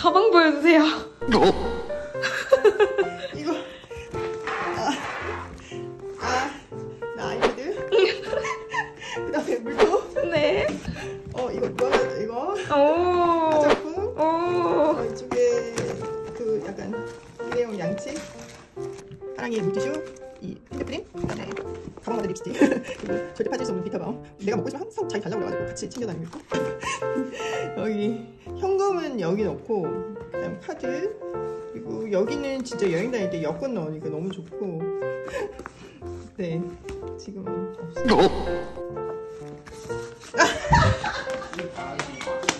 가방 보여주세요. 이거 나 아이패드. 그다음에 물통. 네. 이거 뭐야 이거? 오. 화장품. 오. 이쪽에 그 약간 일회용 양치. 사랑의 물티슈. 이 핸드크림. 그다음에 가방마다 립스틱. 그리고 절대 빠질 수 없는 비타밤. 내가 먹고 싶으면 항상 자기 달라고 그래가지고 같이 챙겨다니고 있고. 여기 현금은 여기 넣고, 그다음 카드. 그리고 여기는 진짜 여행 다닐 때 여권 넣으니까 너무 좋고. 네, 지금은 없어요.